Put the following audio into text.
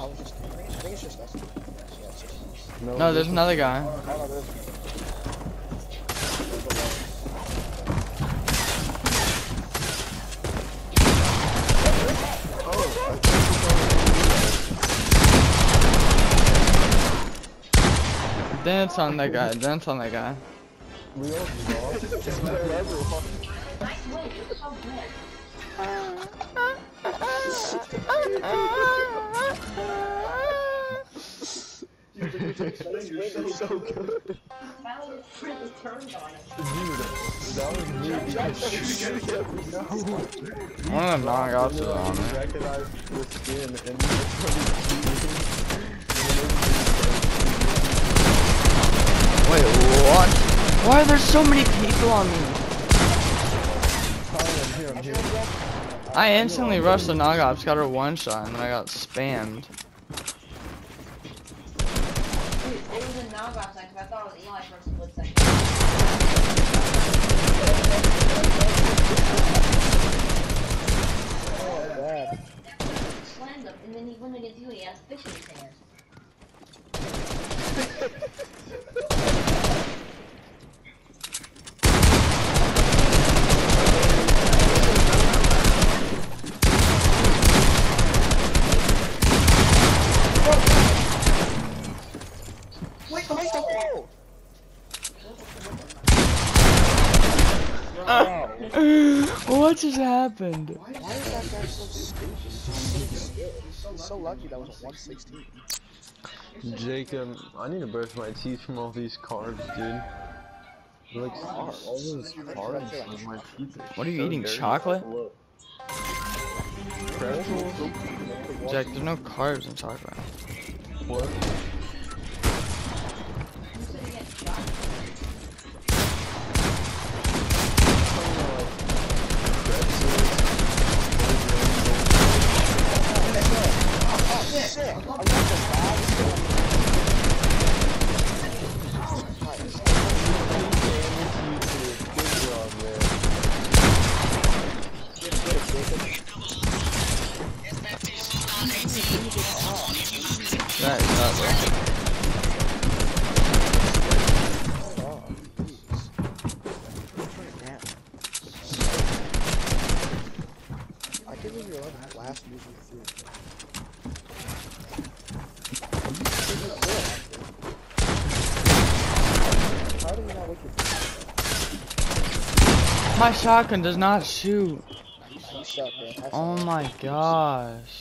was just, I think it's just us. Yeah, it's just us. No, there's another guy. Oh, no, there's... Dance on that guy, dance on that guy. We all lost. You're so good. One of the knockoffs is on there. Recognize the skin and Wait, what? Why are there so many people on me? I'm here. I instantly rushed the knockoffs, got her one shot, and then I got spammed. It was a knockoff second, I thought it was Eli for a split second. Bad. Slammed him, and then he went against you and he had a fish in his hands. What just happened? Why is that guy so stupid? He's so lucky that was a 116. Jacob, I need to brush my teeth from all these carbs, dude. Like, all those carbs on my teeth. What are you eating, chocolate? Jack, there's no carbs in chocolate. What? That is not right. I can't believe you're allowed to blast music through. How do you not wake your My shotgun does not shoot. You suck, man. Oh my gosh.